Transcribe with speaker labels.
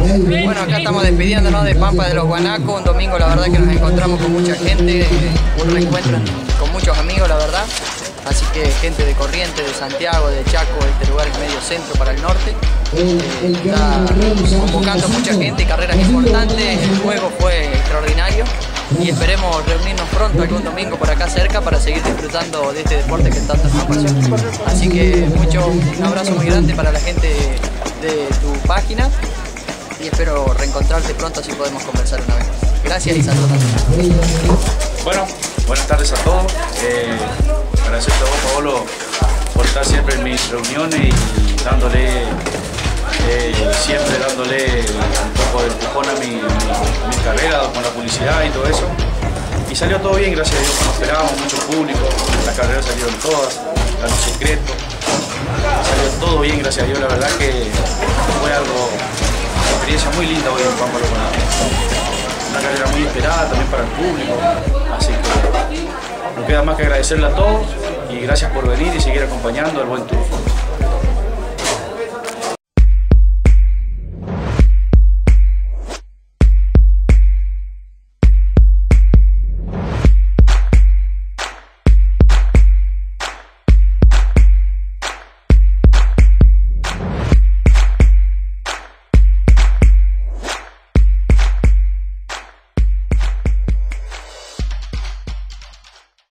Speaker 1: Bueno, acá estamos despidiéndonos de Pampa de los Guanacos, un domingo la verdad que nos encontramos con mucha gente, un reencuentro con muchos amigos la verdad, así que gente de Corrientes, de Santiago, de Chaco, este lugar es medio centro para el norte, está convocando mucha gente, carreras importantes, el juego fue extraordinario y esperemos reunirnos pronto algún domingo por acá cerca para seguir disfrutando de este deporte que tanto nos apasiona. Así que un abrazo muy grande para la gente de tu página y espero reencontrarte pronto así podemos conversar una vez más. Gracias y saludos también.
Speaker 2: Bueno, buenas tardes a todos. Agradecerte a vos, Paolo, por estar siempre en mis reuniones y siempre dándole un poco de empujón a mi carrera con la publicidad y todo eso. Y salió todo bien, gracias a Dios, no esperábamos, mucho público, las carreras salieron todas, las secretos. Salió todo bien, gracias a Dios, la verdad que fue una experiencia muy linda hoy en Pampa. Una carrera muy esperada también para el público, así que no queda más que agradecerle a todos y gracias por venir y seguir acompañando al buen tour.